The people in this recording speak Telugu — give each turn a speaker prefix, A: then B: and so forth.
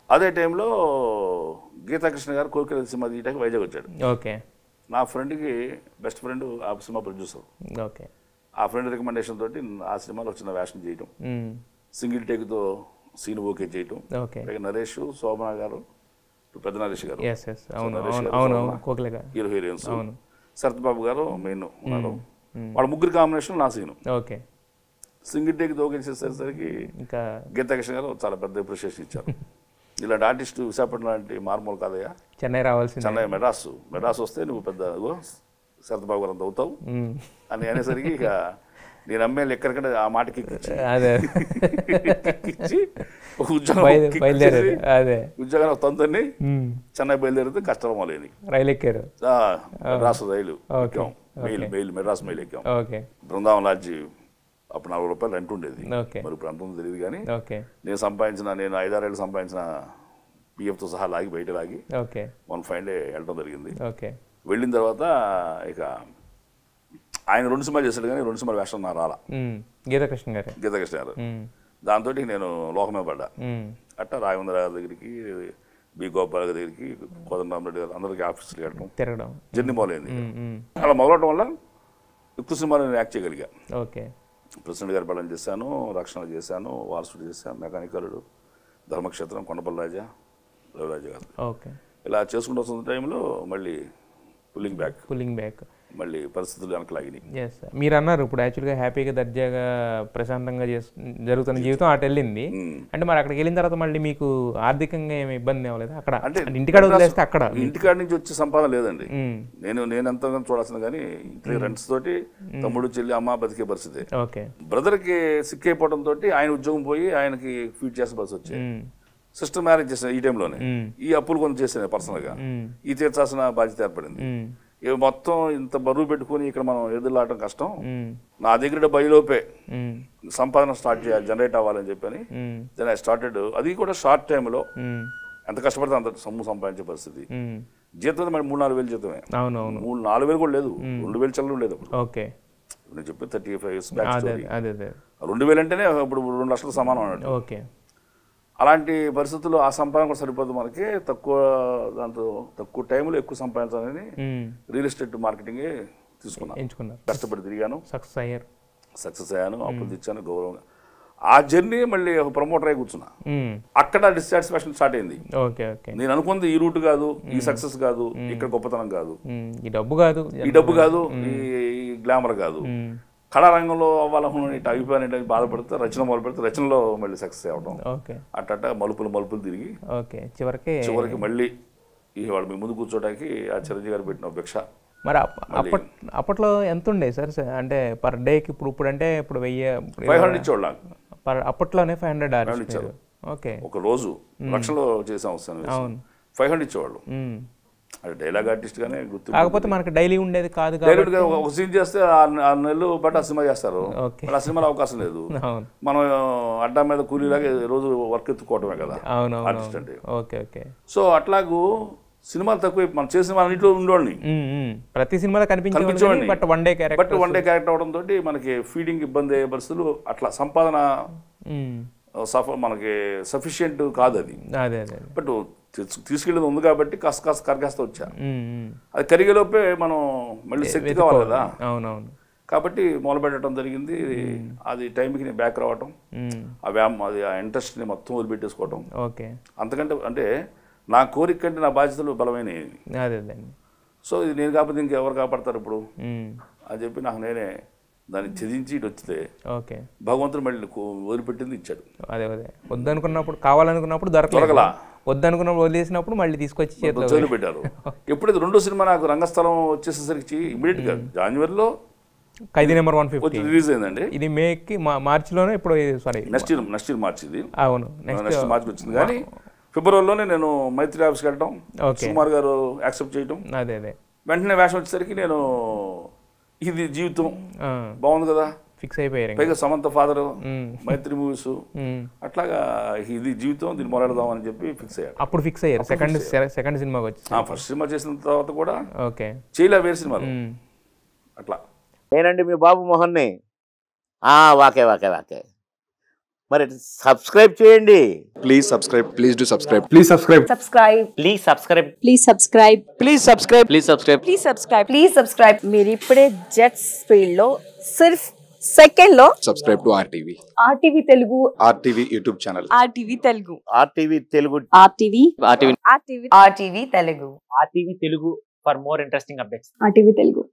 A: అదే టైంలో గీతాకృష్ణ గారు కోరికల సినిమా తీయడానికి వైజాగ్ వచ్చాడు.
B: ఓకే.
A: నా ఫ్రెండ్కి బెస్ట్ ఫ్రెండ్ ఆ సినిమా ప్రొడ్యూసర్.
B: ఓకే.
A: ఆ ఫ్రెండ్ రికమెండేషన్ తోటి ఆ సినిమాలో వచ్చిన వేషం చేయటం, సింగిల్ టేక్తో సీన్ ఓకే చేయటం. నరేష్, శోభన గారు, పెద్ద నరేష్ గారు, హీరో హీరోయిన్స్, శరత్ బాబు గారు మెయిన్ ఉన్నారు. వాళ్ళ ముగ్గురు కాంబినేషన్ నా scene.
B: Okay.
A: Single take okay చేసేసరికి గీతాకృష్ణ గారు చాలా పెద్ద అప్రిషియేషన్ ఇచ్చారు. ఇలాంటి ఆర్టిస్ట్ విశాఖపట్నం లాంటి మార్మూలు కాదయ్యా,
B: చెన్నై రావాల్సింది,
A: చెన్నై మెడ్రాస్ వస్తే నువ్వు పెద్ద శరత్ బాబు గారు అంత అవుతావు అని అనేసరికి ఇక నేను అమ్మేళ్ళు ఎక్కడికంటే ఆ మాటకి ఇచ్చి ఉద్యోగాన్ని తొందరని చెన్నై బయలుదేరితే కష్టాలు మొదలైనవి.
B: రైలు ఎక్కారు,
A: మెడ్రాస్ రైలు ఎక్కాం, మెడ్రాస్ మెయిల్ ఎక్కాం. బృందావన్ లాడ్జి అప్పుడు ₹40 రెంట్ ఉండేది, మరి ఇప్పుడు అంత ఉందో తెలియదు. కానీ నేను 5-6 ఏళ్ళు సంపాదించిన పిఎఫ్తో సహా లాగి బయట లాగి 1 డే వెళ్ళడం జరిగింది. వెళ్ళిన తర్వాత ఇక ఆయన 2 సినిమాలు చేశాడు, కానీ 2 సినిమాలు వేషం నాకు రాలా.
B: గీతాకృష్ణ గారు
A: దాంతో నేను లోకమే పడ్డా. అట్టా రాఘవేంద్ర గారి దగ్గరికి, బి గోపాల్ గారి దగ్గరికి, కోదండరామరెడ్డి గారు అందరికి ఆఫీసులు తిరగడం జర్నీ మొదలైంది. అలా మొదలవడం వల్ల ఎక్కువ సినిమాలు నేను యాక్ట్ చేయగలిగా. ప్రెసిడెంట్ గారి పడడం చేశాను, రక్షణ చేశాను, వారసుడు చేశాను, మెకానికలుడు, ధర్మక్షేత్రం, కొండపల్లి రాజా, రవిరాజా గారు. ఇలా చేసుకుంటూ వస్తున్న టైంలో మళ్ళీ పుల్లింగ్ బ్యాక్ మళ్ళీ పరిస్థితులు వెనక లాగినాయి.
B: మీరు అన్నారు ఇప్పుడు యాక్చువల్గా హ్యాపీగా దర్జాగా ప్రశాంతంగా జరుగుతున్న జీవితం అటు వెళ్ళింది అంటే, మరి అక్కడికి వెళ్ళిన తర్వాత మళ్ళీ మీకు ఆర్థికంగా ఏమి ఇబ్బంది అవ్వలేదు? అక్కడ అంటే ఇంటికాడ వదిలేస్తే అక్కడ
A: ఇంటికాడ నుంచి వచ్చే సంపాదన లేదండి. నేను ఎంత చూడాల్సింది, కానీ ఇంటి రెంట్స్ తోటి తమ్ముడు, చెల్లి, అమ్మ బతికే పరిస్థితి. బ్రదర్కి సిక్ అయిపోవడం తోటి ఆయన ఉద్యోగం పోయి ఆయనకి ఫీడ్ చేసే పరిస్థితి వచ్చి సిస్టర్ మ్యారేజ్ చేసిన ఈ టైంలోనే ఈ అప్పులు కొంచెం చేసాను పర్సనల్గా. ఈ తీర్చాల్సిన బాధ్యత ఏర్పడింది. మొత్తం ఇంత బరువు పెట్టుకుని ఇక్కడ మనం ఎదురులాడటం కష్టం, నా దగ్గర బయలోపే సంపాదన స్టార్ట్ చేయాలి, జనరేట్ అవ్వాలని చెప్పని ఐ స్టార్టెడ్. అది కూడా షార్ట్ టైంలో ఎంత కష్టపడితే అంత సొమ్ము సంపాదించే పరిస్థితి. జీతం మరి 3-4 వేలు జీతమే, 3-4 వేలు కూడా లేదు, 2 వేలు చల్లడం లేదు అప్పుడు. నేను చెప్పి 35 years బ్యాక్ 2 వేలు అంటేనే ఇప్పుడు 2 లక్షలు సమానం అన్నట్టు. అలాంటి పరిస్థితుల్లో ఆ సంపాదన కూడా సరిపోదు మనకి. తక్కువ టైంలో ఎక్కువ సంపాదించాలని రియల్ ఎస్టేట్ మార్కెటింగే తీసుకున్నాను. కష్టపడి తిరిగాను, సక్సెస్ అయ్యాను, అప్పులు తెచ్చాను గౌరవంగా. ఆ జర్నీ మళ్ళీ ఒక ప్రమోటర్ అయి కూర్చున్నా. అక్కడ డిస్సాటిస్ఫాక్షన్ స్టార్ట్ అయింది. నేను అనుకుంది ఈ రూట్ కాదు, ఈ సక్సెస్ కాదు, ఇక్కడ గొప్పతనం కాదు, ఈ డబ్బు కాదు, ఈ గ్లామర్ కాదు, కళారంగంలో అవ్వాలనుకుని అభిప్రాయం బాధపడితే రచన మొదలు పెడితే రచనలో మళ్ళీ సక్సెస్ అవ్వడం. అట్ట మలుపులు తిరిగి చివరికి మళ్ళీ వాళ్ళు మీ ముందు కూర్చోడానికి ఆ చిరంజీవి గారు పెట్టిన భిక్ష.
B: మరి అప్పట్లో ఎంత ఉండే సార్ అంటే పర్ డేకి? ఇప్పుడు అంటే ఇప్పుడు
A: 500 ఇచ్చేవాళ్ళు.
B: అప్పట్లోనే 500 ఇచ్చారు.
A: ఒక రోజు లక్షలో చేసాం వస్తాను, 500 ఇచ్చేవాళ్ళు. డైలాగ్ ఆర్టిస్ట్ గానే గుర్తు.
B: కాకపోతే మనకి డైలీ ఉండేది కాదు.
A: ఒక సీన్ చేస్తే 6 నెలలు బట్ ఆ సినిమా చేస్తారు, ఆ సినిమాలో అవకాశం లేదు. మనం అడ్డా మీద కూలీలాగా రోజు వర్క్ ఎత్తుకోవటమే కదా ఆర్టిస్ట్ అంటే. సో అట్లాగూ సినిమాలు తక్కువ, మనం చేసిన అన్నింటిలో ఉండేవాడిని,
B: ప్రతి సినిమాలో కనిపించేవాడిని. బట్ వన్ డే
A: క్యారెక్టర్ అవడంతో మనకి ఫీడింగ్ ఇబ్బంది అయ్యే పరిస్థితులు, అట్లా సంపాదన మనకి సఫిషియెంట్ కాదు అది. బట్ తీసుకెళ్ళేది ఉంది కాబట్టి కాస్త కరగాస్త వచ్చా. అది కరిగేలోపే మనం మళ్ళీ శక్తి కావాలి కదా. కాబట్టి మొదలు పెట్టడం జరిగింది. అది టైంకి నేను బ్యాక్ రావటం, అది ఆ ఇంట్రెస్ట్ని మొత్తం వదిలిపెట్టేసుకోవటం. అంతకంటే అంటే నా కోరిక కంటే నా బాధ్యతలు బలమైనవి. సో ఇది నేను కాకపోతే ఇంకెవరు కాపాడతారు ఇప్పుడు అని చెప్పి నాకు నేనే దాన్ని ఛేదించి ఇటు వచ్చితే భగవంతుడు మళ్ళీ వదిలిపెట్టింది ఇచ్చాడు.
B: వద్దనుకున్నప్పుడు, కావాలనుకున్నప్పుడు దొరకలా, వద్దనుకున్నప్పుడు వదిలేసినప్పుడు మళ్ళీ తీసుకొచ్చి
A: చేతులు పెట్టారు. ఎప్పుడైతే 2వ సినిమా నాకు రంగస్థలం వచ్చేసేసరికి ఇమీడియట్గా జనవరిలో
B: ఖైదీ నెంబర్ 150
A: రిలీజ్ అయిందండి.
B: ఇది మేకి మార్చిలోనే, ఇప్పుడు సారీ
A: నెక్స్ట్ ఇయర్ మార్చి, ఇది
B: అవును
A: నెక్స్ట్ మార్చి వచ్చింది. కానీ ఫిబ్రవరిలోనే నేను మైత్రి ఆఫీస్కి వెళ్ళడం, సుకుమార్ గారు యాక్సెప్ట్ చేయడం, వెంటనే వేషం వచ్చేసరికి నేను ఇది జీవితం బాగుంది కదా
B: ఫిక్స్ అయిపోయారు.
A: పైగా సమంత ఫాదర్, మైత్రి మూవీస్, అట్లాగా ఇది జీవితం, దీన్ని మొదలెడదాం అని చెప్పి ఫిక్స్ అయ్యారు.
B: అప్పుడు ఫిక్స్ అయ్యారు. సెకండ్ సినిమాకి వచ్చి
A: ఫస్ట్ సినిమా చేసిన తర్వాత కూడా చేయలే వేరే సినిమాలు అట్లా.
C: నేనండి మీ బాబు మోహన్ని. వాకే మరి సబ్స్క్రైబ్ చేయండి.
D: Please subscribe. Please do subscribe.
E: Please subscribe.
F: Subscribe.
C: Please subscribe.
F: Please subscribe.
C: Please subscribe.
D: Please subscribe.
F: Please subscribe. Please subscribe. మీరు ఇప్పుడే జెట్స్ ఫీల్డ్ లో సిర్ఫ్ సెకండ్ లో
D: subscribe to RTV.
F: RTV Telugu.
D: RTV YouTube channel.
F: RTV Telugu.
C: RTV Telugu.
F: RTV.
C: RTV.
F: RTV. RTV Telugu.
C: RTV Telugu for more interesting updates.
F: RTV Telugu.